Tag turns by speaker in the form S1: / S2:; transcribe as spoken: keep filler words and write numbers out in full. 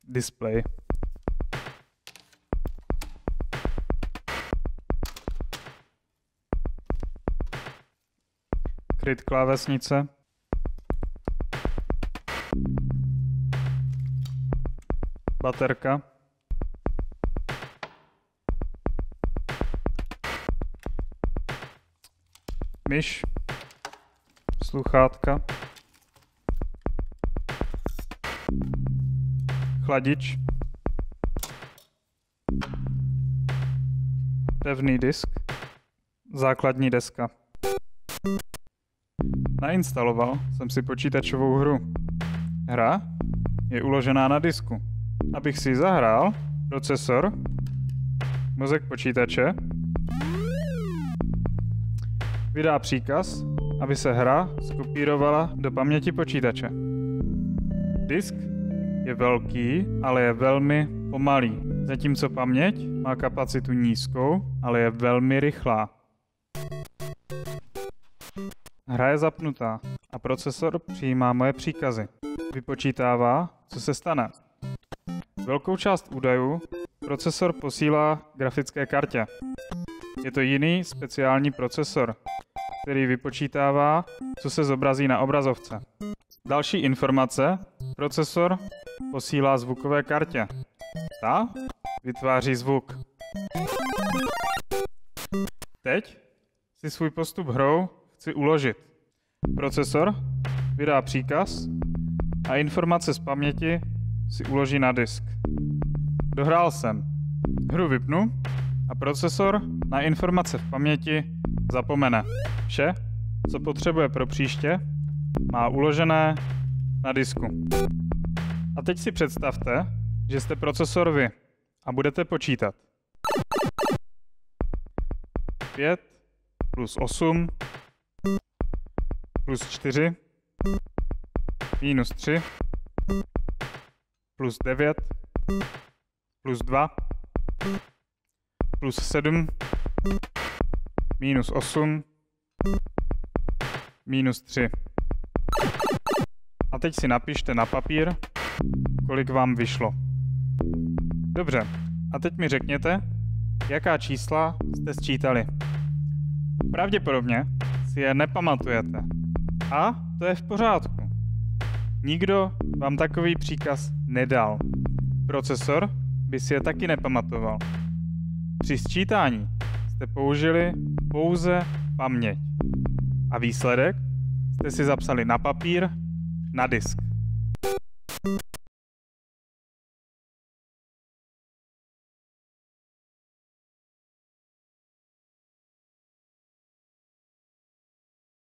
S1: display. Kryt klávesnice. Baterka. Myš. Sluchátka. Chladič. Pevný disk. Základní deska. Nainstaloval jsem si počítačovou hru. Hra je uložená na disku. Abych si ji zahrál, procesor, mozek počítače, vydá příkaz, aby se hra skopírovala do paměti počítače. Disk je velký, ale je velmi pomalý, zatímco paměť má kapacitu nízkou, ale je velmi rychlá. Hra je zapnutá a procesor přijímá moje příkazy. Vypočítává, co se stane. Velkou část údajů procesor posílá grafické kartě. Je to jiný speciální procesor, který vypočítává, co se zobrazí na obrazovce. Další informace procesor posílá zvukové kartě. Ta vytváří zvuk. Teď si svůj postup hrou chci uložit. Procesor vydá příkaz a informace z paměti si uloží na disk. Dohrál jsem. Hru vypnu a procesor na informace v paměti zapomene. Vše, co potřebuje pro příště, má uložené na disku. A teď si představte, že jste procesor vy a budete počítat. pět plus osm plus čtyři minus tři plus devět plus dva plus sedm minus osm minus tři. A teď si napište na papír, kolik vám vyšlo. Dobře, a teď mi řekněte, jaká čísla jste sčítali. Pravděpodobně si je nepamatujete. A to je v pořádku. Nikdo vám takový příkaz nedal. Procesor by si je taky nepamatoval. Při sčítání jste použili pouze paměť. A výsledek jste si zapsali na papír, na disk.